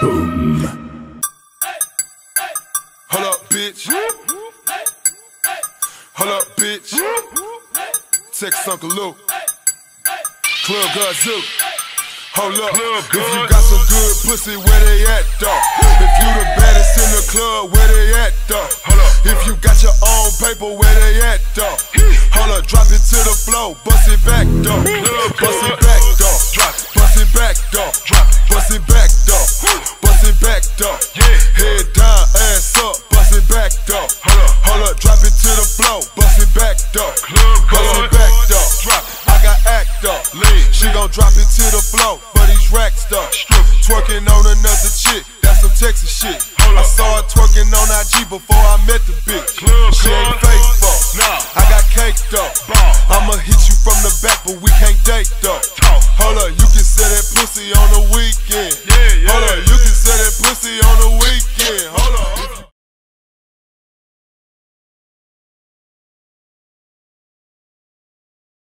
Boom. Hold up, bitch. Hold up, bitch. Text Uncle Luke. Club Gazoo. Hold up. If you got some good pussy, where they at, though? If you the baddest in the club, where they at, though? If you got your own paper, where they at, though? Hold up, drop it to the floor, bust it back, though. Bust it back, though. Bust it back, though. Bust it back, though. Bust it back, though. Head down, ass up, bust it back, though. Hold up, drop it to the floor, bust it back, though. Bust it back, though. I got act up. She gon' drop it to the floor, but he's racked up. Twerking on another chick, that's some Texas shit. I saw her twerking on IG before I met the bitch. She ain't faithful, I got cake though. I'ma hit you from the back, but we can't date though. Hold